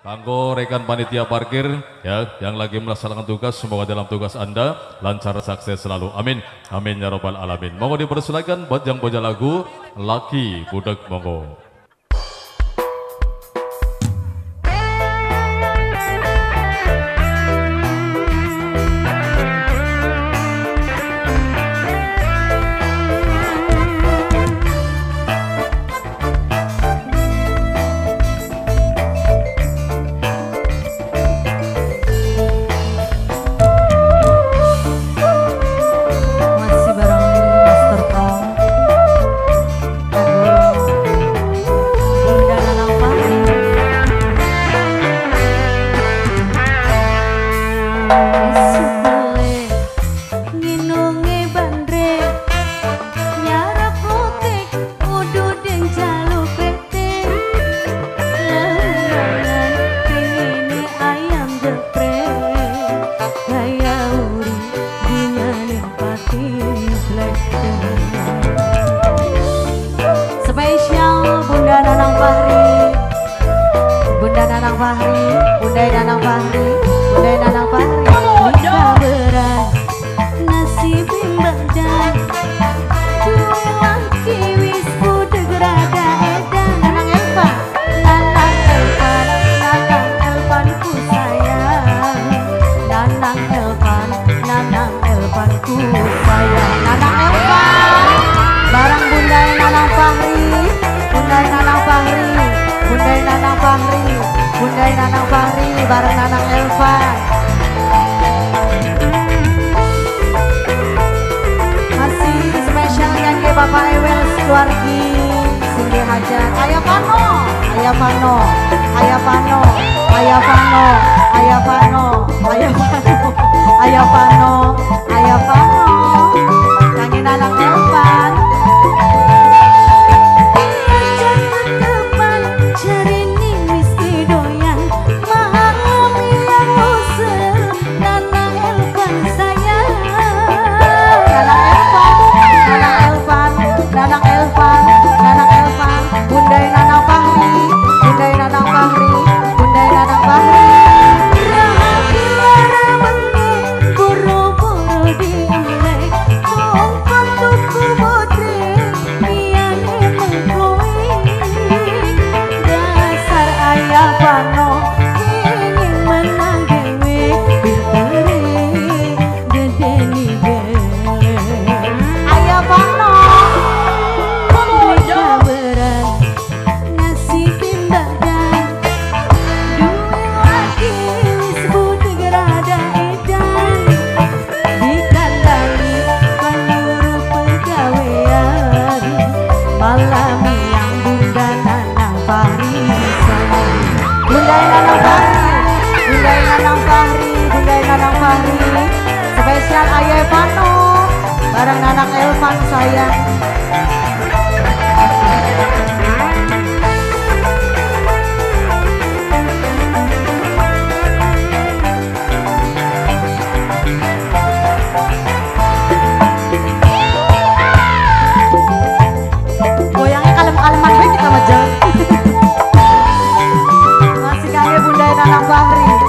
Kanggo rekan panitia parkir ya yang lagi melaksanakan tugas, semoga dalam tugas Anda lancar sukses selalu. Amin. Amin ya robbal alamin. Monggo dipersilakan buat yang punya lagu Laki Budek monggo. Bareng Nanang Elva. Masih spesial nyanyi Bapak Ewel Keluargi Cindy Hajar. Ayah Pano, Ayah Pano, Ayah Pano, Ayah Pano, Ayah Pano, Ayah Pano, Ayah Pano, Ayah Pano. Nyanyi Nanang Elva. Spesial Ayah Pano bareng Nanang Elvan sayang. Goyangnya kalem-kaleman baik kita maja. Masih kangen Bunda Nanang Fahri.